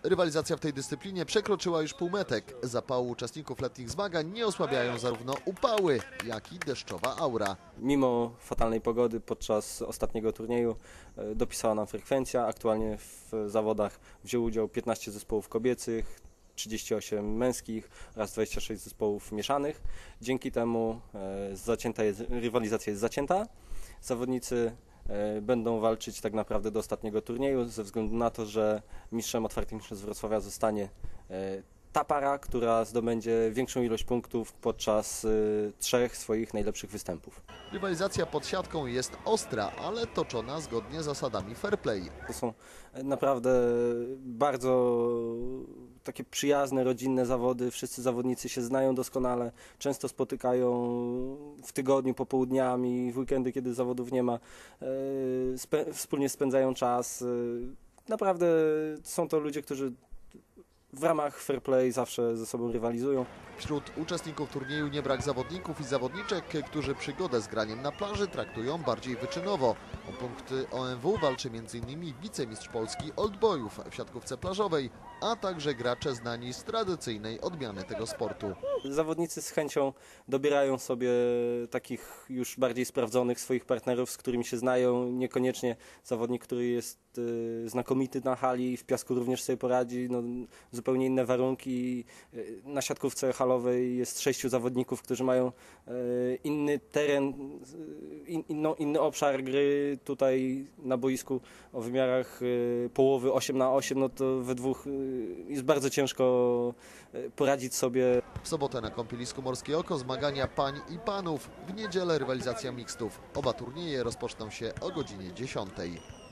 Rywalizacja w tej dyscyplinie przekroczyła już półmetek. Zapału uczestników letnich zmagań nie osłabiają zarówno upały, jak i deszczowa aura. Mimo fatalnej pogody podczas ostatniego turnieju dopisała nam frekwencja. Aktualnie w zawodach wzięło udział 15 zespołów kobiecych, 38 męskich oraz 26 zespołów mieszanych. Dzięki temu rywalizacja jest zacięta. Zawodnicy będą walczyć tak naprawdę do ostatniego turnieju, ze względu na to, że mistrzem otwartych mistrzostw Wrocławia zostanie ta para, która zdobędzie większą ilość punktów podczas 3 swoich najlepszych występów. Rywalizacja pod siatką jest ostra, ale toczona zgodnie z zasadami fair play. To są naprawdę bardzo takie przyjazne, rodzinne zawody. Wszyscy zawodnicy się znają doskonale, często spotykają w tygodniu, popołudniami, w weekendy, kiedy zawodów nie ma. Wspólnie spędzają czas. Naprawdę są to ludzie, którzy w ramach fair play zawsze ze sobą rywalizują. Wśród uczestników turnieju nie brak zawodników i zawodniczek, którzy przygodę z graniem na plaży traktują bardziej wyczynowo. O punkty OMW walczy m.in. wicemistrz Polski oldboyów w siatkówce plażowej, a także gracze znani z tradycyjnej odmiany tego sportu. Zawodnicy z chęcią dobierają sobie takich już bardziej sprawdzonych swoich partnerów, z którymi się znają. Niekoniecznie zawodnik, który jest znakomity na hali, w piasku również sobie poradzi. No, zupełnie inne warunki. Na siatkówce halowej jest 6 zawodników, którzy mają inny teren, inny obszar gry. Tutaj na boisku o wymiarach połowy 8×8, no to we dwóch jest bardzo ciężko poradzić sobie. W sobotę na kąpielisku Morskie Oko zmagania pań i panów. W niedzielę rywalizacja mixtów. Oba turnieje rozpoczną się o godzinie 10.